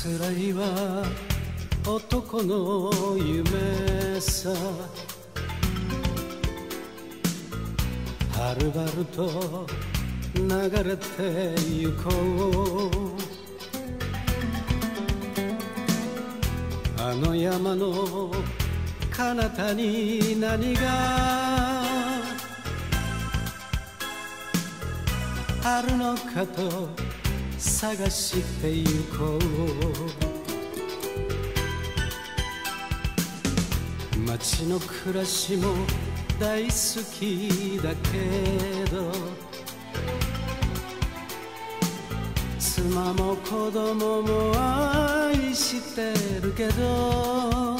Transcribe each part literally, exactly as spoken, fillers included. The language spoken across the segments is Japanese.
らいは男の夢さ。はるばると流れてゆこう。あの山の彼方に何があるのかと探してゆこう。街の暮らしも大好きだけど、妻も子供も愛してるけど、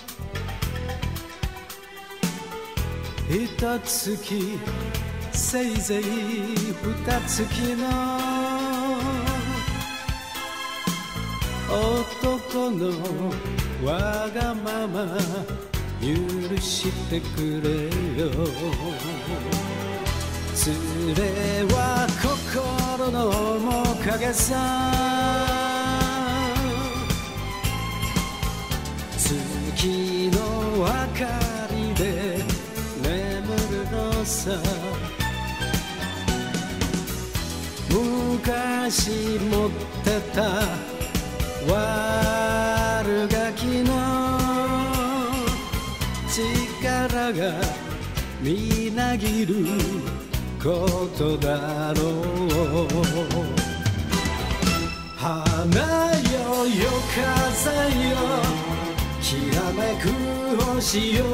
ひと月せいぜいふた月の男のわがまま許してくれよ。連れは心の面影さ。月の明かりで眠るのさ。昔持ってた悪ガキの力がみなぎることだろう。花よ夜風よきらめく星よ、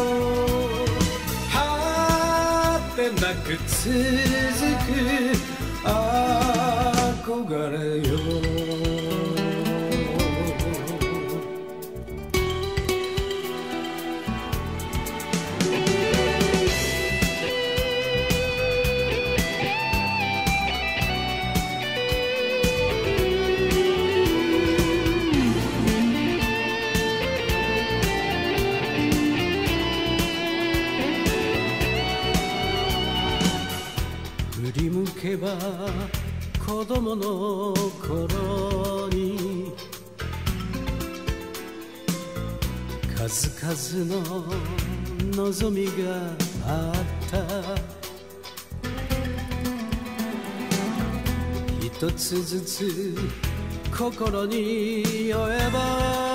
果てなく続く憧れよ。振り向けば子供の頃に数々の望みがあった。一つずつ心に負えば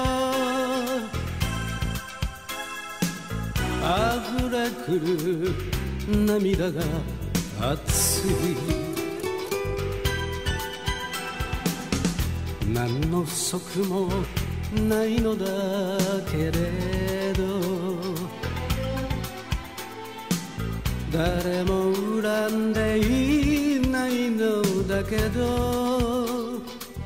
溢れくる涙が熱い。何の不足もないのだけれど、誰も恨んでいないのだけど、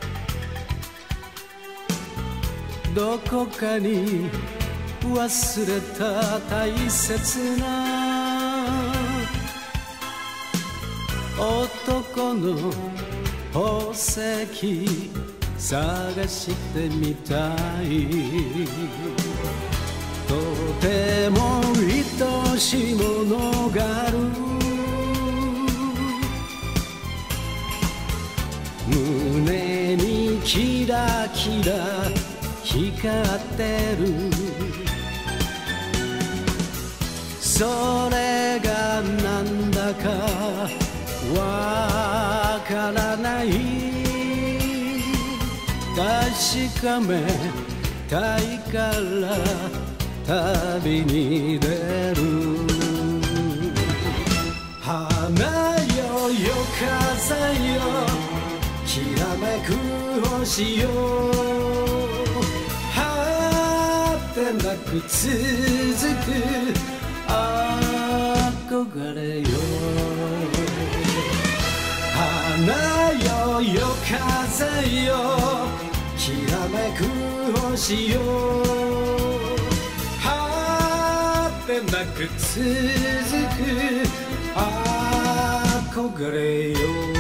どこかに忘れた大切な男の宝石探してみたい。とても愛しいものがある。胸にキラキラ光ってる。それがなんだかわからない。確かめたいから旅に出る。花よ夜風よきらめく星よ、果てなく続く憧れよ。花よ夜風よきらめく星よ、果てなく続く憧れよ。